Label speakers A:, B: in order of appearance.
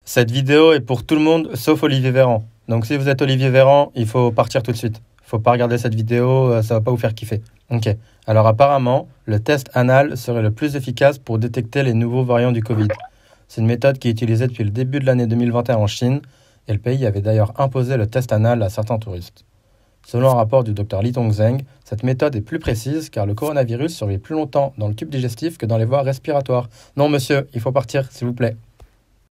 A: Cette vidéo est pour tout le monde sauf Olivier Véran. Donc si vous êtes Olivier Véran, il faut partir tout de suite. Faut pas regarder cette vidéo, ça va pas vous faire kiffer. Ok. Alors apparemment, le test anal serait le plus efficace pour détecter les nouveaux variants du Covid. C'est une méthode qui est utilisée depuis le début de l'année 2021 en Chine, et le pays avait d'ailleurs imposé le test anal à certains touristes. Selon un rapport du Dr Li Tongzheng, cette méthode est plus précise car le coronavirus survit plus longtemps dans le tube digestif que dans les voies respiratoires. Non monsieur, il faut partir s'il vous plaît.